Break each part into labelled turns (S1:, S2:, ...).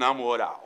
S1: na moral.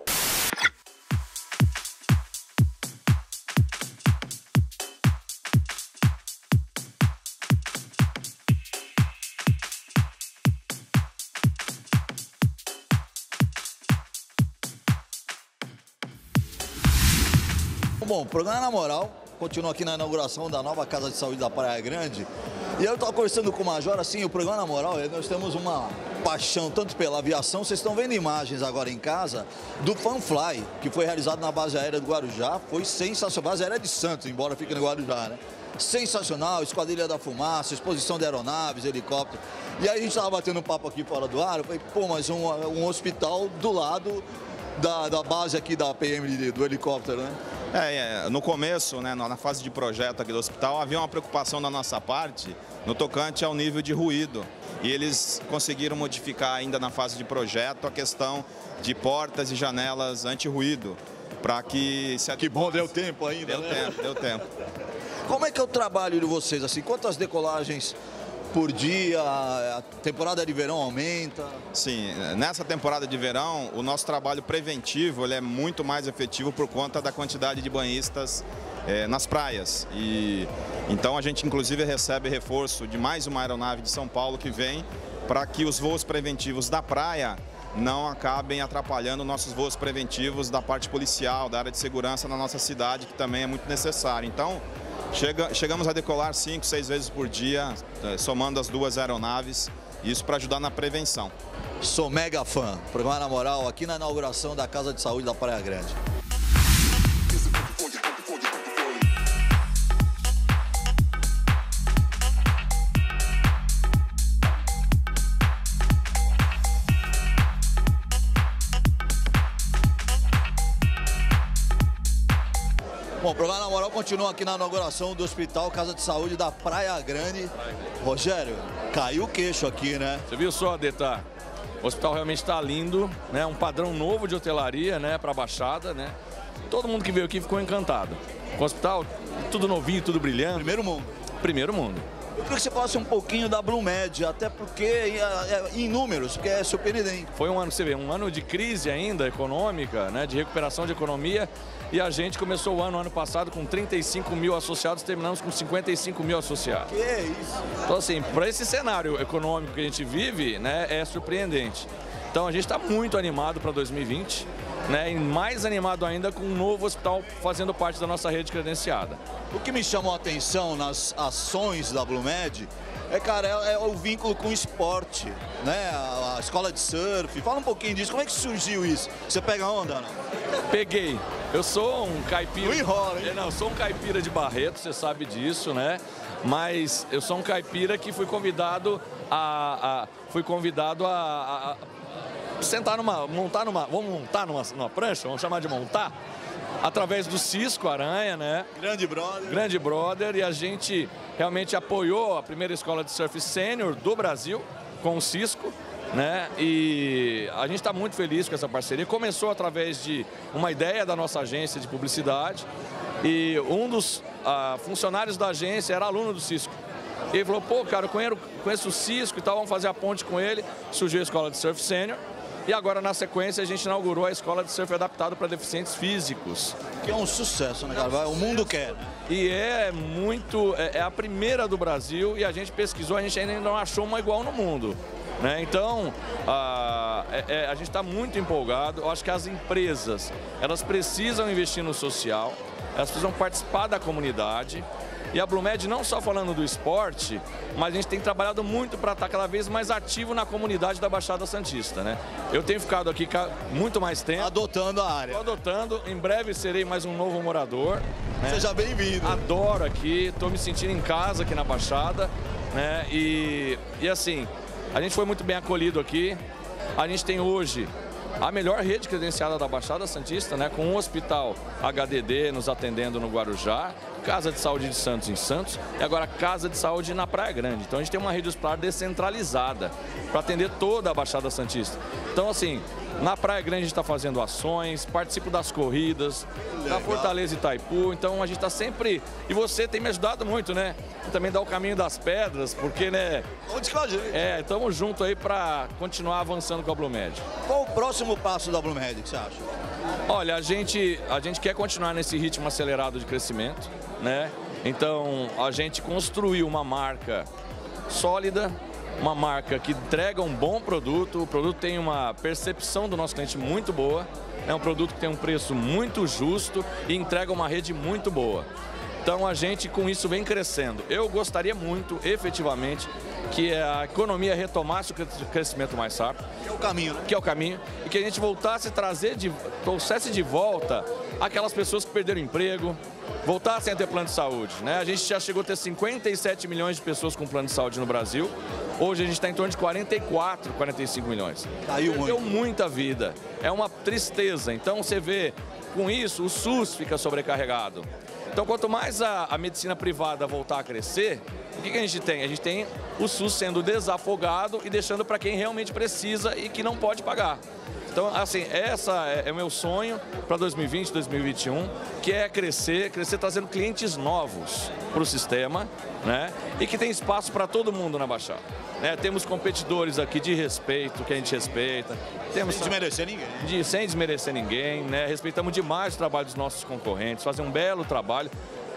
S2: Bom, o programa Na Moral continua aqui na inauguração da nova Casa de Saúde da Praia Grande. E eu estava conversando com o Major, assim, o programa Na Moral, nós temos uma paixão tanto pela aviação. Vocês estão vendo imagens agora em casa do Fanfly, que foi realizado na base aérea do Guarujá. Foi sensacional, base aérea de Santos, embora fique no Guarujá, né? Sensacional, Esquadrilha da Fumaça, exposição de aeronaves, helicóptero. E aí a gente estava batendo um papo aqui fora do ar, eu falei, pô, mas um hospital do lado da base aqui da PM do helicóptero, né?
S3: No começo, né, na fase de projeto aqui do hospital, havia uma preocupação da nossa parte no tocante ao nível de ruído. E eles conseguiram modificar ainda na fase de projeto a questão de portas e janelas anti-ruído, para que...
S2: Que bom, deu tempo ainda,
S3: Deu tempo.
S2: Como é que é o trabalho de vocês, assim, quantas decolagens por dia, a temporada de verão aumenta?
S3: Sim, nessa temporada de verão, o nosso trabalho preventivo ele é muito mais efetivo por conta da quantidade de banhistas nas praias. E então a gente inclusive recebe reforço de mais uma aeronave de São Paulo que vem para que os voos preventivos da praia não acabem atrapalhando nossos voos preventivos da parte policial, da área de segurança na nossa cidade, que também é muito necessário. Então, chegamos a decolar 5, 6 vezes por dia, somando as duas aeronaves, isso para ajudar na prevenção.
S2: Sou mega fã. Programa Na Moral, aqui na inauguração da Casa de Saúde da Praia Grande. Bom, o programa Na Moral continua aqui na inauguração do Hospital Casa de Saúde da Praia Grande. Rogério, caiu o queixo aqui, né?
S4: Você viu só, Detá? O hospital realmente está lindo, né? Um padrão novo de hotelaria, né? Para a Baixada, né? Todo mundo que veio aqui ficou encantado. Com o hospital, tudo novinho, tudo brilhando.
S2: Primeiro mundo.
S4: Primeiro mundo.
S2: Eu queria que você falasse um pouquinho da Blumed, até porque em números, porque é surpreendente.
S4: Foi um ano, você vê, um ano de crise ainda econômica, né? De recuperação de economia. E a gente começou o ano passado com 35 mil associados, terminamos com 55 mil associados.
S2: Que isso?
S4: Então, assim, para esse cenário econômico que a gente vive, né, é surpreendente. Então, a gente está muito animado para 2020, né, e mais animado ainda com um novo hospital fazendo parte da nossa rede credenciada.
S2: O que me chamou a atenção nas ações da Blumed é o vínculo com o esporte, né? A escola de surf. Fala um pouquinho disso. Como é que surgiu isso? Você pega onda, não?
S4: Peguei. Eu sou um caipira.
S2: Não enrola, hein?
S4: Não, eu sou um caipira de Barreto, você sabe disso, né? Mas eu sou um caipira que fui convidado a sentar vamos montar numa prancha, vamos chamar de montar, através do Cisco Aranha, né? Grande brother, e a gente realmente apoiou a primeira escola de surf sênior do Brasil com o Cisco, né? E a gente está muito feliz com essa parceria. Começou através de uma ideia da nossa agência de publicidade e um dos funcionários da agência era aluno do Cisco. Ele falou, pô, cara, eu conheço o Cisco e tal, vamos fazer a ponte com ele. Surgiu a escola de surf sênior. E agora, na sequência, a gente inaugurou a escola de surf adaptado para deficientes físicos.
S2: Que é um sucesso, né, cara? O mundo quer.
S4: E é a primeira do Brasil e a gente pesquisou, a gente ainda não achou uma igual no mundo, né? Então, a gente está muito empolgado. Eu acho que as empresas, elas precisam investir no social, elas precisam participar da comunidade. E a Blumed não só falando do esporte, mas a gente tem trabalhado muito para estar cada vez mais ativo na comunidade da Baixada Santista, né? Eu tenho ficado aqui muito mais tempo.
S2: Adotando a área.
S4: Estou adotando, em breve serei mais um novo morador. Né?
S2: Seja bem-vindo.
S4: Adoro aqui, estou me sentindo em casa aqui na Baixada, né? E assim, a gente foi muito bem acolhido aqui. A gente tem hoje a melhor rede credenciada da Baixada Santista, né? Com um hospital HDD nos atendendo no Guarujá, Casa de Saúde de Santos em Santos e agora Casa de Saúde na Praia Grande. Então a gente tem uma rede hospitalar descentralizada para atender toda a Baixada Santista. Então, assim, na Praia Grande a gente está fazendo ações, participo das corridas, da Fortaleza Itaipu, então a gente está sempre... E você tem me ajudado muito, né? Também dá o caminho das pedras, porque, né...
S2: Onde que a gente?
S4: Estamos juntos aí para continuar avançando com a Blumed.
S2: Qual o próximo passo da Blumed, que você acha?
S4: Olha, a gente quer continuar nesse ritmo acelerado de crescimento, né? Então, a gente construiu uma marca sólida, uma marca que entrega um bom produto, o produto tem uma percepção do nosso cliente muito boa, é um produto que tem um preço muito justo e entrega uma rede muito boa. Então a gente com isso vem crescendo. Eu gostaria muito, efetivamente, que a economia retomasse o crescimento mais rápido.
S2: Que é o caminho, né?
S4: Que é o caminho. E que a gente voltasse a trouxesse de volta aquelas pessoas que perderam emprego, voltassem a ter plano de saúde, né? A gente já chegou a ter 57 milhões de pessoas com plano de saúde no Brasil. Hoje a gente está em torno de 44, 45 milhões.
S2: Caiu muito.
S4: Perdeu muita vida. É uma tristeza. Então você vê, com isso, o SUS fica sobrecarregado. Então, quanto mais a medicina privada voltar a crescer, o que a gente tem? A gente tem o SUS sendo desafogado e deixando para quem realmente precisa e que não pode pagar. Então, assim, essa é o meu sonho para 2020, 2021, que é crescer trazendo clientes novos para o sistema, né? E que tem espaço para todo mundo na Baixada. Né? Temos competidores aqui de respeito, que a gente respeita. Temos,
S2: sem desmerecer ninguém.
S4: Sem desmerecer ninguém, né? Respeitamos demais o trabalho dos nossos concorrentes, fazem um belo trabalho.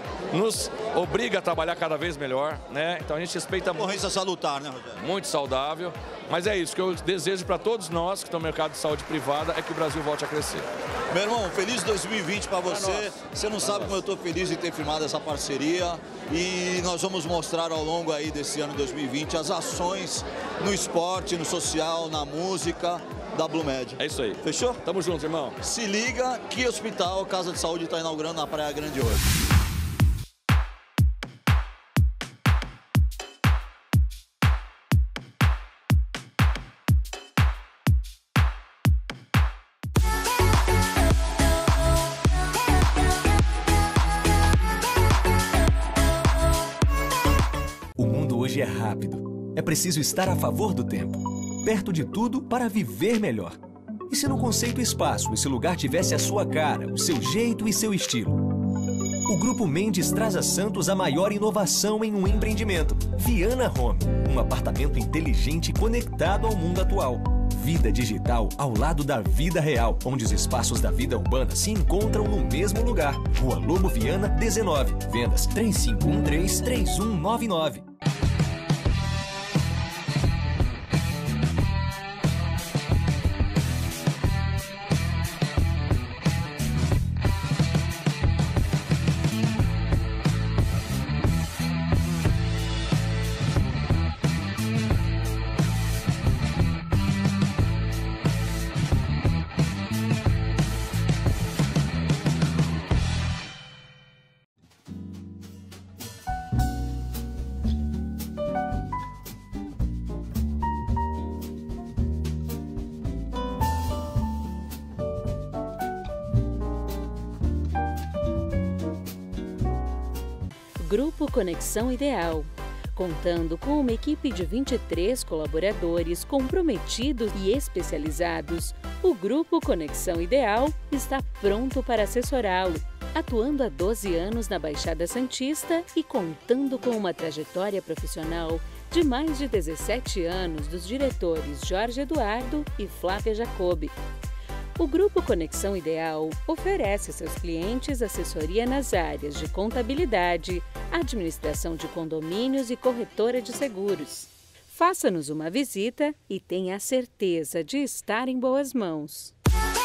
S4: Nos obriga a trabalhar cada vez melhor, né? Então a gente respeita muito.
S2: Concorrência salutar, né, Rogério?
S4: Muito saudável. Mas é isso que eu desejo para todos nós que estão no mercado de saúde privada, é que o Brasil volte a crescer.
S2: Meu irmão, feliz 2020 para você. Você não sabe como eu estou feliz de ter firmado essa parceria. E nós vamos mostrar ao longo aí desse ano 2020 as ações no esporte, no social, na música da Blumed.
S4: É isso aí.
S2: Fechou?
S4: Tamo junto, irmão.
S2: Se liga que hospital Casa de Saúde está inaugurando na Praia Grande hoje.
S1: O mundo hoje é rápido. É preciso estar a favor do tempo. Perto de tudo para viver melhor. E se no conceito espaço esse lugar tivesse a sua cara, o seu jeito e seu estilo? O Grupo Mendes traz a Santos a maior inovação em um empreendimento. Viana Home, um apartamento inteligente conectado ao mundo atual. Vida digital ao lado da vida real, onde os espaços da vida urbana se encontram no mesmo lugar. Rua Lobo Viana, 19. Vendas 3513-3199.
S5: Grupo Conexão Ideal. Contando com uma equipe de 23 colaboradores comprometidos e especializados, o Grupo Conexão Ideal está pronto para assessorá-lo, atuando há 12 anos na Baixada Santista e contando com uma trajetória profissional de mais de 17 anos dos diretores Jorge Eduardo e Flávia Jacobi. O Grupo Conexão Ideal oferece a seus clientes assessoria nas áreas de contabilidade, administração de condomínios e corretora de seguros. Faça-nos uma visita e tenha a certeza de estar em boas mãos.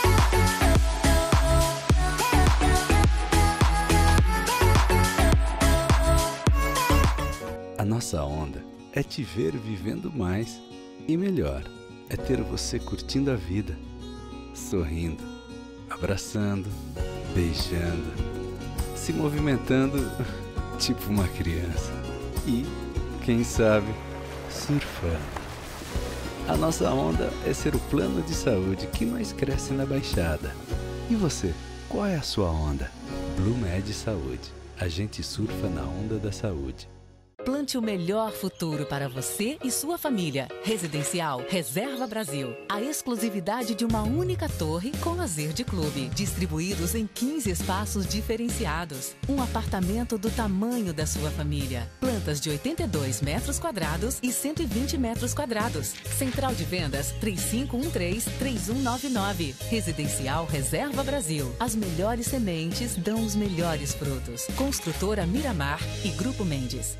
S6: A nossa onda é te ver vivendo mais e melhor. É ter você curtindo a vida, sorrindo, abraçando, beijando, se movimentando tipo uma criança e, quem sabe, surfando. A nossa onda é ser o plano de saúde que mais cresce na Baixada. E você, qual é a sua onda? Blumed Saúde. A gente surfa na onda da saúde.
S7: Plante o melhor futuro para você e sua família. Residencial Reserva Brasil. A exclusividade de uma única torre com lazer de clube. Distribuídos em 15 espaços diferenciados. Um apartamento do tamanho da sua família. Plantas de 82 metros quadrados e 120 metros quadrados. Central de vendas 3513-3199. Residencial Reserva Brasil. As melhores sementes dão os melhores frutos. Construtora Miramar e Grupo Mendes.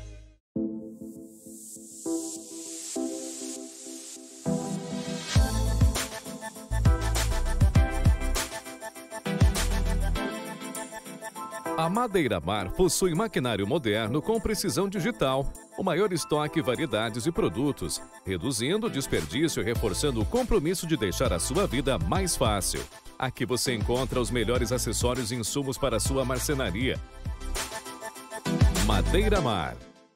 S8: A Madeira Mar possui maquinário moderno com precisão digital, o maior estoque, variedades e produtos, reduzindo o desperdício e reforçando o compromisso de deixar a sua vida mais fácil. Aqui você encontra os melhores acessórios e insumos para a sua marcenaria. Madeira Mar.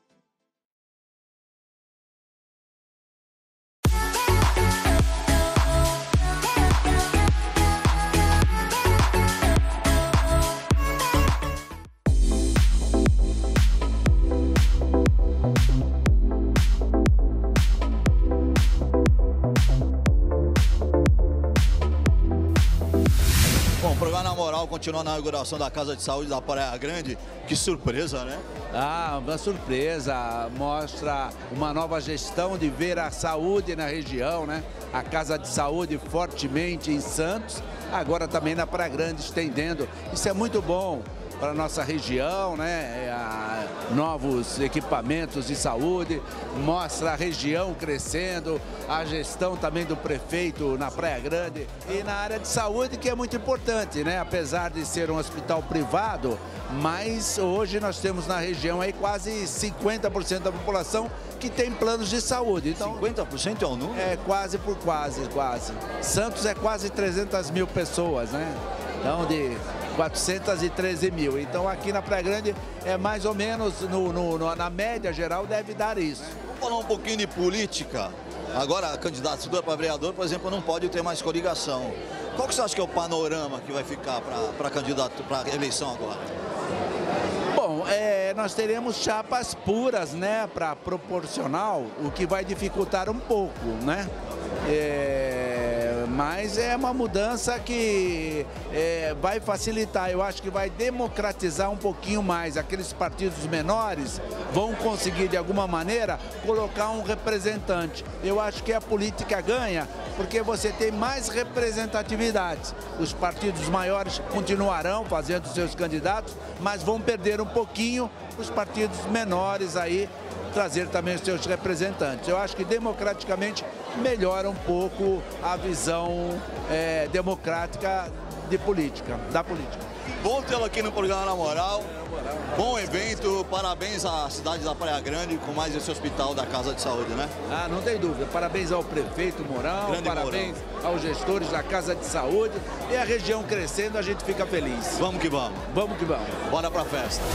S2: Bom, o programa Na Moral continua na inauguração da Casa de Saúde da Praia Grande. Que surpresa, né?
S6: Ah, uma surpresa. Mostra uma nova gestão de ver a saúde na região, né? A Casa de Saúde fortemente em Santos, agora também na Praia Grande, estendendo. Isso é muito bom para a nossa região, né? Novos equipamentos de saúde, mostra a região crescendo, a gestão também do prefeito na Praia Grande e na área de saúde, que é muito importante, né? Apesar de ser um hospital privado, mas hoje nós temos na região aí quase 50% da população que tem planos de saúde. Então,
S2: 50% é o número?
S6: É quase por quase. Santos é quase 300 mil pessoas, né? Então, de 413 mil. Então, aqui na Praia Grande é mais ou menos, na média geral, deve dar isso.
S2: Vamos falar um pouquinho de política. Agora, a candidatura para vereador, por exemplo, não pode ter mais coligação. Qual que você acha que é o panorama que vai ficar para candidato, para eleição agora?
S6: Bom, nós teremos chapas puras, né, para proporcional, o que vai dificultar um pouco, né? Mas é uma mudança que vai facilitar, eu acho que vai democratizar um pouquinho mais. Aqueles partidos menores vão conseguir, de alguma maneira, colocar um representante. Eu acho que a política ganha porque você tem mais representatividade. Os partidos maiores continuarão fazendo seus candidatos, mas vão perder um pouquinho os partidos menores aí, trazer também os seus representantes. Eu acho que democraticamente melhora um pouco a visão democrática da política.
S2: Bom tê-lo aqui no programa Na Moral. Bom evento, parabéns à cidade da Praia Grande com mais esse hospital da Casa de Saúde, né?
S6: Ah, não tem dúvida. Parabéns ao prefeito Mourão, parabéns aos gestores da Casa de Saúde. E a região crescendo, a gente fica feliz.
S2: Vamos que vamos.
S6: Vamos que vamos.
S2: Bora pra festa.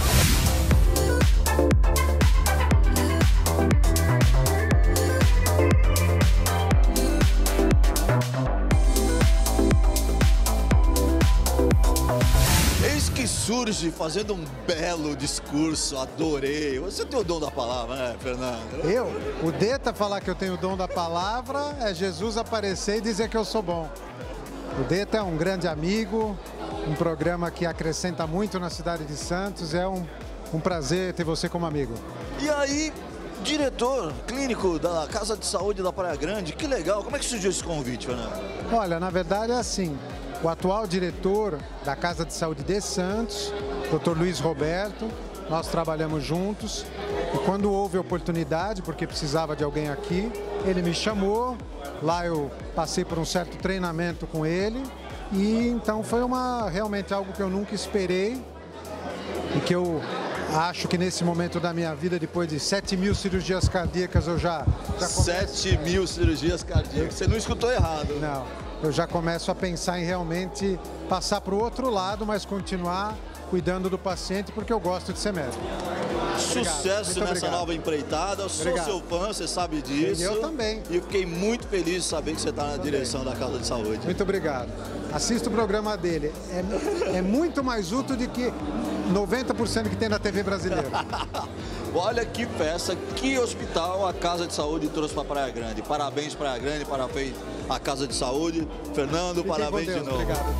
S2: Eis que surge fazendo um belo discurso, adorei. Você tem o dom da palavra, né, Fernando?
S9: Eu? O Deta falar que eu tenho o dom da palavra é Jesus aparecer e dizer que eu sou bom. O Deta é um grande amigo, um programa que acrescenta muito na cidade de Santos. É um prazer ter você como amigo.
S2: E aí, diretor clínico da Casa de Saúde da Praia Grande, que legal. Como é que surgiu esse convite, Fernando?
S9: Olha, na verdade é assim. O atual diretor da Casa de Saúde de Santos, Dr. Luiz Roberto, nós trabalhamos juntos e quando houve oportunidade, porque precisava de alguém aqui, ele me chamou, lá eu passei por um certo treinamento com ele e então foi realmente algo que eu nunca esperei e que eu acho que nesse momento da minha vida, depois de 7.000 cirurgias cardíacas, eu já
S2: 7.000 cirurgias cardíacas, você não escutou errado.
S9: Não. Eu já começo a pensar em realmente passar para o outro lado, mas continuar cuidando do paciente, porque eu gosto de ser médico.
S2: Sucesso nessa nova empreitada. Eu sou seu fã, você sabe disso.
S9: E eu também.
S2: E eu fiquei muito feliz de saber que você está na direção da Casa de Saúde.
S9: Muito obrigado. Assista o programa dele. É muito mais útil do que 90% que tem na TV brasileira.
S2: Olha que festa, que hospital a Casa de Saúde trouxe para Praia Grande. Parabéns, Praia Grande, parabéns à Casa de Saúde. Fernando, parabéns de novo.
S9: Obrigado.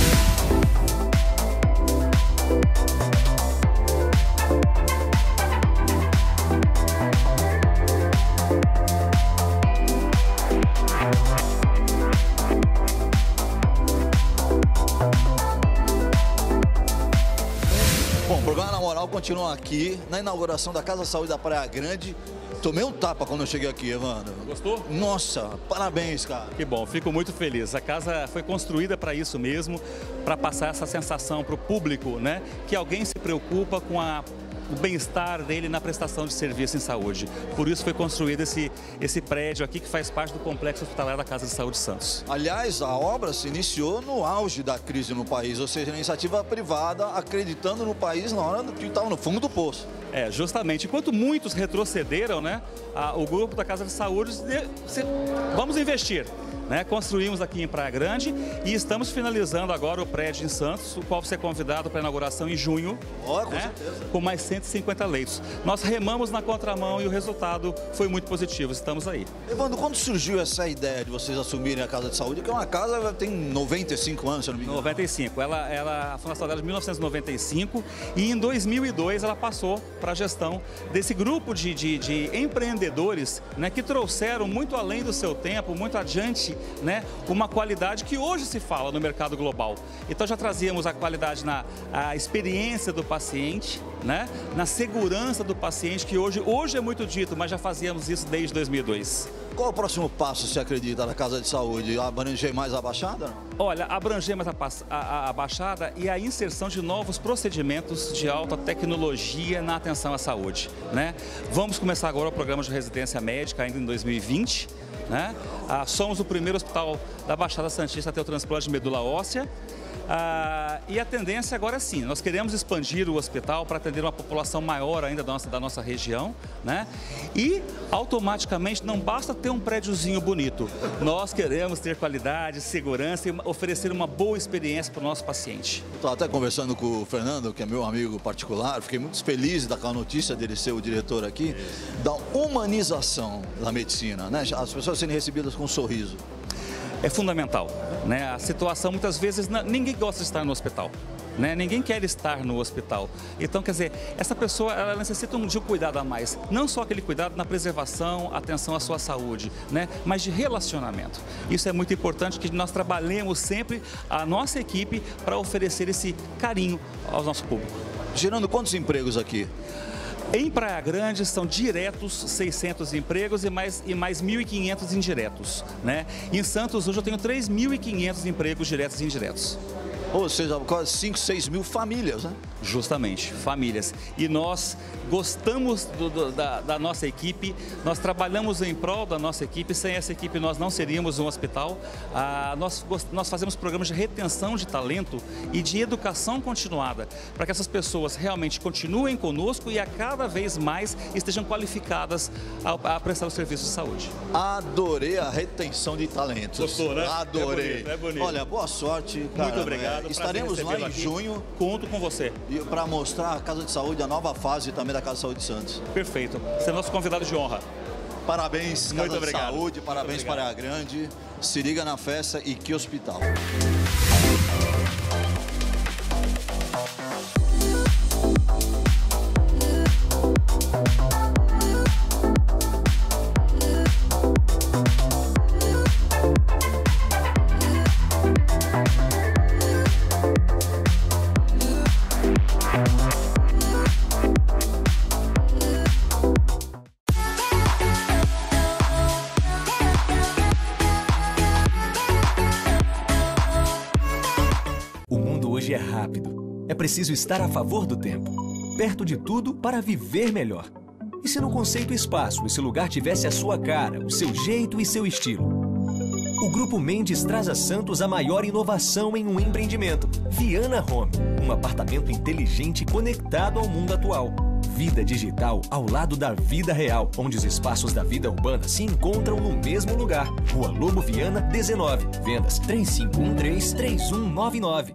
S2: Bom, o programa Na Moral continua aqui na inauguração da Casa de Saúde da Praia Grande. Tomei um tapa quando eu cheguei aqui, Evandro.
S10: Gostou?
S2: Nossa, parabéns, cara.
S10: Que bom, fico muito feliz. A casa foi construída para isso mesmo, para passar essa sensação para o público, né? Que alguém se preocupa com o bem-estar dele na prestação de serviço em saúde. Por isso foi construído esse prédio aqui que faz parte do complexo hospitalar da Casa de Saúde Santos.
S2: Aliás, a obra se iniciou no auge da crise no país, ou seja, a iniciativa privada acreditando no país na hora que estava no fundo do poço.
S10: Justamente. Enquanto muitos retrocederam, né, o grupo da Casa de Saúde vamos investir. Né? Construímos aqui em Praia Grande e estamos finalizando agora o prédio em Santos, o qual vai ser convidado para a inauguração em junho,
S2: com certeza.
S10: Com mais 150 leitos. Nós remamos na contramão e o resultado foi muito positivo, estamos aí.
S2: Evandro, quando surgiu essa ideia de vocês assumirem a Casa de Saúde, que é uma casa que tem 95 anos, se eu não me engano?
S10: 95, a fundação dela é de 1995 e em 2002 ela passou para a gestão desse grupo de empreendedores, né, que trouxeram muito além do seu tempo, muito adiante, né, uma qualidade que hoje se fala no mercado global. Então já trazíamos a qualidade na experiência do paciente, né, na segurança do paciente, que hoje é muito dito, mas já fazíamos isso desde 2002.
S2: Qual é o próximo passo, se acredita, da Casa de Saúde? Abranger mais a Baixada?
S10: Olha, abranger mais a Baixada e a inserção de novos procedimentos de alta tecnologia na atenção à saúde, né? Vamos começar agora o programa de residência médica ainda em 2020, né? Somos o primeiro hospital da Baixada Santista a ter o transplante de medula óssea. E a tendência agora sim, nós queremos expandir o hospital para atender uma população maior ainda da nossa região, né? E automaticamente não basta ter um prédiozinho bonito, nós queremos ter qualidade, segurança e oferecer uma boa experiência para o nosso paciente.
S2: Estou até conversando com o Fernando, que é meu amigo particular, fiquei muito feliz com a notícia dele ser o diretor aqui, da humanização da medicina, né? As pessoas sendo recebidas com um sorriso.
S10: É fundamental, né? A situação, muitas vezes, ninguém gosta de estar no hospital, né? Ninguém quer estar no hospital. Então, quer dizer, essa pessoa, ela necessita de um cuidado a mais. Não só aquele cuidado na preservação, atenção à sua saúde, né? Mas de relacionamento. Isso é muito importante, que nós trabalhemos sempre a nossa equipe para oferecer esse carinho ao nosso público.
S2: Gerando quantos empregos aqui?
S10: Em Praia Grande são diretos 600 empregos e mais 1.500 indiretos, né? Em Santos hoje eu tenho 3.500 empregos diretos e indiretos.
S2: Ou seja, quase 5, 6 mil famílias, né?
S10: Justamente, famílias. E nós gostamos da nossa equipe, nós trabalhamos em prol da nossa equipe. Sem essa equipe nós não seríamos um hospital. Nós fazemos programas de retenção de talento e de educação continuada, para que essas pessoas realmente continuem conosco e a cada vez mais estejam qualificadas a prestar o serviço de saúde.
S2: Adorei a retenção de talentos.
S10: Gostou, né?
S2: Adorei.
S10: É bonito.
S2: Olha, boa sorte.
S10: Muito obrigado.
S2: Estaremos lá em junho.
S10: Conto com você.
S2: Para mostrar a Casa de Saúde, a nova fase também da Casa de Saúde Santos.
S10: Perfeito. Você é nosso convidado de honra.
S2: Parabéns, Casa de Saúde, parabéns para a Grande. Se liga na festa e que hospital.
S1: Hoje é rápido. É preciso estar a favor do tempo. Perto de tudo para viver melhor. E se no conceito espaço esse lugar tivesse a sua cara, o seu jeito e seu estilo? O Grupo Mendes traz a Santos a maior inovação em um empreendimento. Viana Home, um apartamento inteligente conectado ao mundo atual. Vida digital ao lado da vida real, onde os espaços da vida urbana se encontram no mesmo lugar. Rua Lobo Viana, 19. Vendas 3513-3199.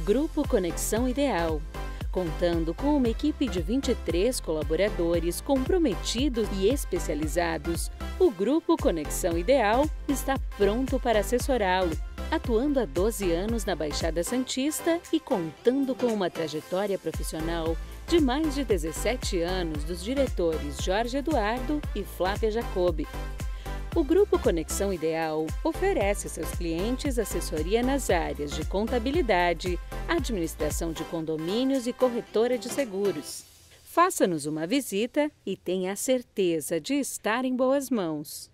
S5: Grupo Conexão Ideal. Contando com uma equipe de 23 colaboradores comprometidos e especializados, o Grupo Conexão Ideal está pronto para assessorá-lo, atuando há 12 anos na Baixada Santista e contando com uma trajetória profissional de mais de 17 anos dos diretores Jorge Eduardo e Flávia Jacobi. O Grupo Conexão Ideal oferece a seus clientes assessoria nas áreas de contabilidade, administração de condomínios e corretora de seguros. Faça-nos uma visita e tenha a certeza de estar em boas mãos.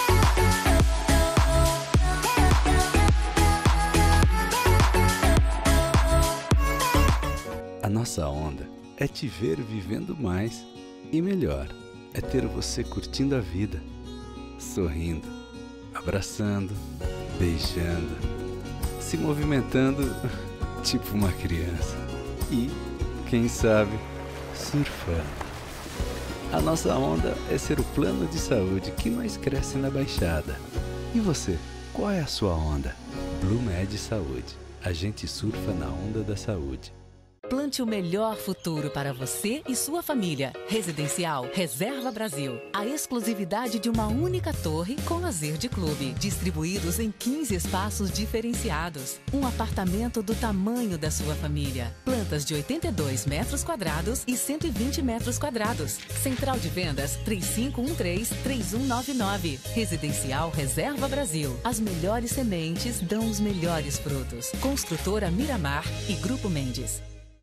S6: A nossa onda é te ver vivendo mais e melhor. É ter você curtindo a vida, sorrindo, abraçando, beijando, se movimentando tipo uma criança e, quem sabe, surfando. A nossa onda é ser o plano de saúde que mais cresce na Baixada. E você, qual é a sua onda? Blumed Saúde. A gente surfa na onda da saúde.
S7: Plante o melhor futuro para você e sua família. Residencial Reserva Brasil. A exclusividade de uma única torre com lazer de clube. Distribuídos em 15 espaços diferenciados. Um apartamento do tamanho da sua família. Plantas de 82 metros quadrados e 120 metros quadrados. Central de vendas 3513-3199. Residencial Reserva Brasil. As melhores sementes dão os melhores frutos. Construtora Miramar e Grupo Mendes.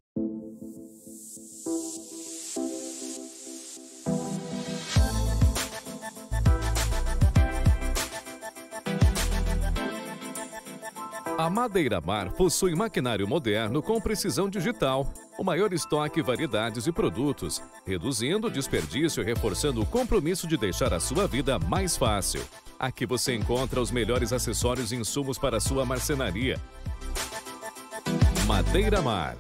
S8: A Madeira Mar possui maquinário moderno com precisão digital, o maior estoque, variedades e produtos, reduzindo o desperdício e reforçando o compromisso de deixar a sua vida mais fácil. Aqui você encontra os melhores acessórios e insumos para a sua marcenaria. Madeira Mar.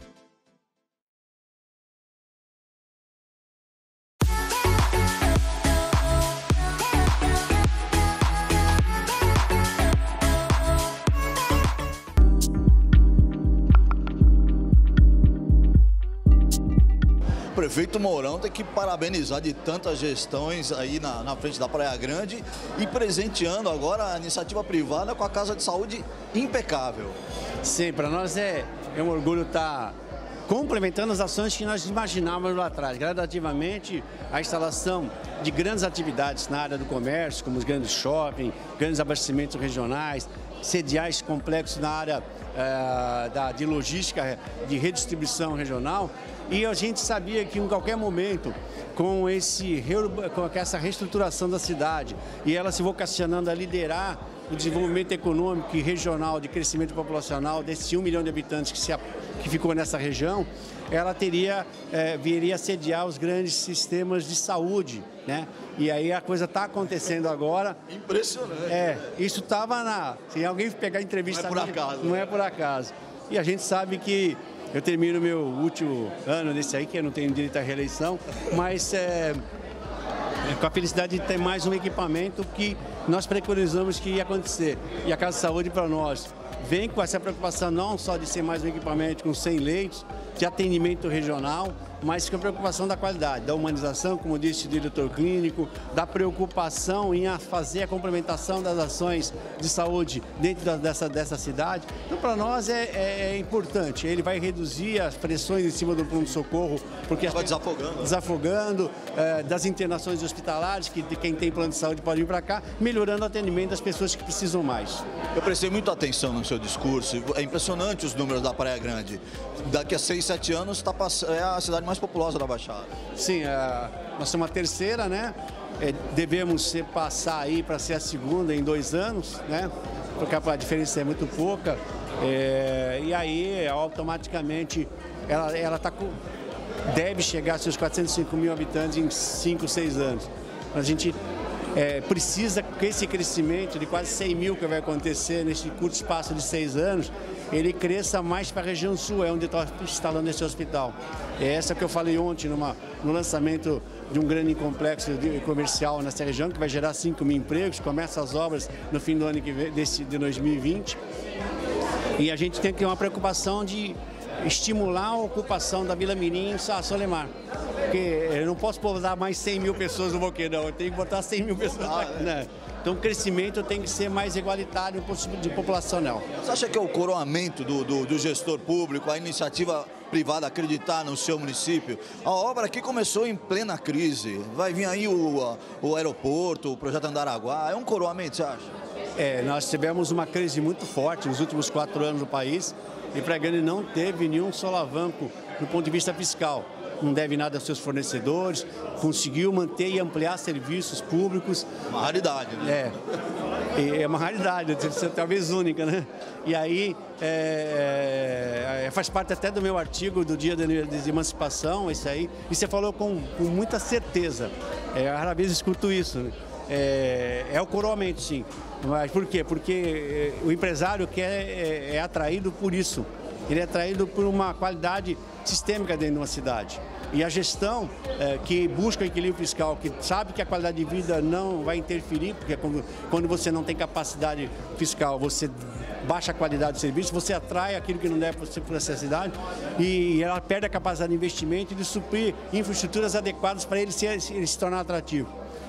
S2: O prefeito Mourão tem que parabenizar de tantas gestões aí na frente da Praia Grande e presenteando agora a iniciativa privada com a Casa de Saúde impecável.
S11: Sim, para nós é um orgulho estar complementando as ações que nós imaginávamos lá atrás. Gradativamente, a instalação de grandes atividades na área do comércio, como os grandes shopping, grandes abastecimentos regionais, sediais complexos na área de logística, de redistribuição regional. E a gente sabia que em qualquer momento, com essa reestruturação da cidade e ela se vocacionando a liderar o desenvolvimento econômico e regional, de crescimento populacional desse 1 milhão de habitantes que ficou nessa região, ela viria a sediar os grandes sistemas de saúde, né? E aí a coisa está acontecendo agora.
S2: Impressionante.
S11: Isso estava se alguém pegar a entrevista...
S2: Não é por acaso.
S11: Não é por acaso. E a gente sabe que eu termino meu último ano nesse aí, que eu não tenho direito à reeleição, mas com a felicidade de ter mais um equipamento que nós preconizamos que ia acontecer. E a Casa de Saúde, para nós, vem com essa preocupação não só de ser mais um equipamento com 100 leitos, de atendimento regional, mas com a preocupação da qualidade, da humanização, como disse o diretor clínico, da preocupação em fazer a complementação das ações de saúde dentro dessa cidade. Então, para nós é importante. Ele vai reduzir as pressões em cima do pronto-socorro, porque
S2: vai desafogando.
S11: Desafogando, das internações hospitalares, que quem tem plano de saúde pode vir para cá, melhorando o atendimento das pessoas que precisam mais.
S2: Eu prestei muita atenção no seu discurso. É impressionante os números da Praia Grande. Daqui a 6, 7 anos é a cidade mais populosa da Baixada.
S11: Sim, nós somos a terceira, né? Devemos passar aí para ser a segunda em 2 anos, né? Porque a diferença é muito pouca. E aí, automaticamente, ela deve chegar a seus 405 mil habitantes em 5, 6 anos. A gente precisa que esse crescimento de quase 100 mil que vai acontecer nesse curto espaço de 6 anos, ele cresça mais para a região sul, onde está instalando esse hospital. É essa que eu falei ontem no lançamento de um grande complexo comercial nessa região, que vai gerar 5 mil empregos, começa as obras no fim do ano de 2020. E a gente tem que ter uma preocupação de estimular a ocupação da Vila Mirim em Solimar. Porque eu não posso botar mais 100 mil pessoas no Boqueirão, eu tenho que botar 100 mil pessoas aqui, né? Então o crescimento tem que ser mais igualitário de populacional.
S2: Você acha que é o coroamento do gestor público, a iniciativa privada acreditar no seu município? A obra aqui começou em plena crise, vai vir aí o aeroporto, o projeto Andaraguá, é um coroamento, você acha?
S11: Nós tivemos uma crise muito forte nos últimos 4 anos no país e Praia Grande não teve nenhum solavanco do ponto de vista fiscal. Não deve nada aos seus fornecedores, conseguiu manter e ampliar serviços públicos.
S2: Uma raridade, né?
S11: É uma raridade, talvez única, né? E aí, faz parte até do meu artigo do Dia de Emancipação, isso aí, e você falou com muita certeza. Rara vez escuto isso, né? É o coroamento, sim. Mas por quê? Porque o empresário é atraído por isso. Ele é atraído por uma qualidade sistêmica dentro de uma cidade. E a gestão que busca o equilíbrio fiscal, que sabe que a qualidade de vida não vai interferir, porque quando você não tem capacidade fiscal, você baixa a qualidade do serviço, você atrai aquilo que não deve ser por necessidade e ela perde a capacidade de investimento e de suprir infraestruturas adequadas para ele se tornar atrativo.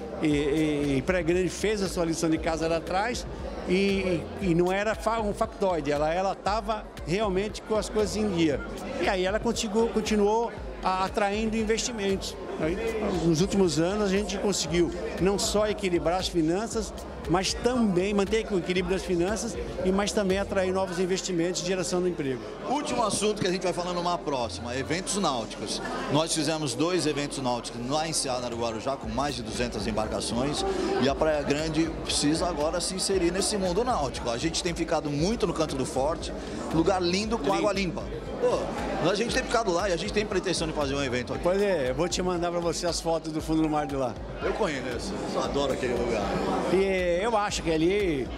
S11: E Praia Grande fez a sua lição de casa lá atrás e não era um factoide, ela estava realmente com as coisas em dia. E aí ela continuou atraindo investimentos. Aí, nos últimos anos a gente conseguiu não só equilibrar as finanças, mas também manter o equilíbrio das finanças, mas também atrair novos investimentos e geração de emprego.
S2: Último assunto que a gente vai falar numa próxima, eventos náuticos. Nós fizemos 2 eventos náuticos lá em Ceará, no Guarujá, com mais de 200 embarcações, e a Praia Grande precisa agora se inserir nesse mundo náutico. A gente tem ficado muito no Canto do Forte, lugar lindo com água limpa. Pô, a gente tem ficado lá e a gente tem pretensão de fazer um evento aqui.
S11: Pois eu vou te mandar para você as fotos do fundo do mar de lá.
S2: Eu conheço, eu adoro aquele lugar.
S11: E eu acho que ali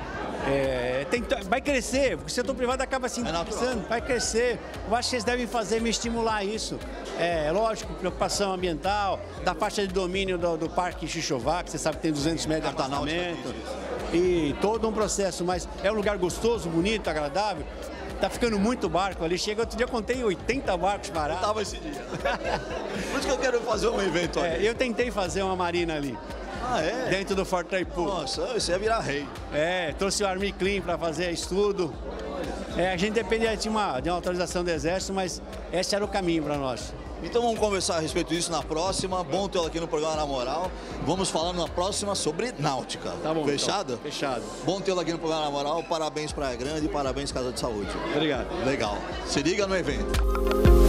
S11: vai crescer, porque o setor privado acaba se interessando, vai crescer. Eu acho que vocês devem me estimular isso. Lógico, preocupação ambiental, da faixa de domínio do Parque Xixová, que você sabe que tem 200 metros de apartamento, e todo um processo, mas é um lugar gostoso, bonito, agradável. Tá ficando muito barco ali. Chega outro dia, eu contei 80 barcos parados.
S2: Eu tava esse dia. Por isso que eu quero fazer um evento ali.
S11: Eu tentei fazer uma marina ali.
S2: Ah, é?
S11: Dentro do Forte Itaipu.
S2: Nossa, você ia virar rei.
S11: Trouxe o Army Clean para fazer estudo. A gente dependia de uma autorização do Exército, mas esse era o caminho para nós.
S2: Então vamos conversar a respeito disso na próxima. Bom tê-lo aqui no programa Na Moral. Vamos falar na próxima sobre náutica.
S11: Tá bom.
S2: Fechado?
S11: Então, fechado.
S2: Bom tê-lo aqui no programa Na Moral. Parabéns Praia Grande e parabéns Casa de Saúde.
S11: Obrigado.
S2: Legal. Se liga no evento.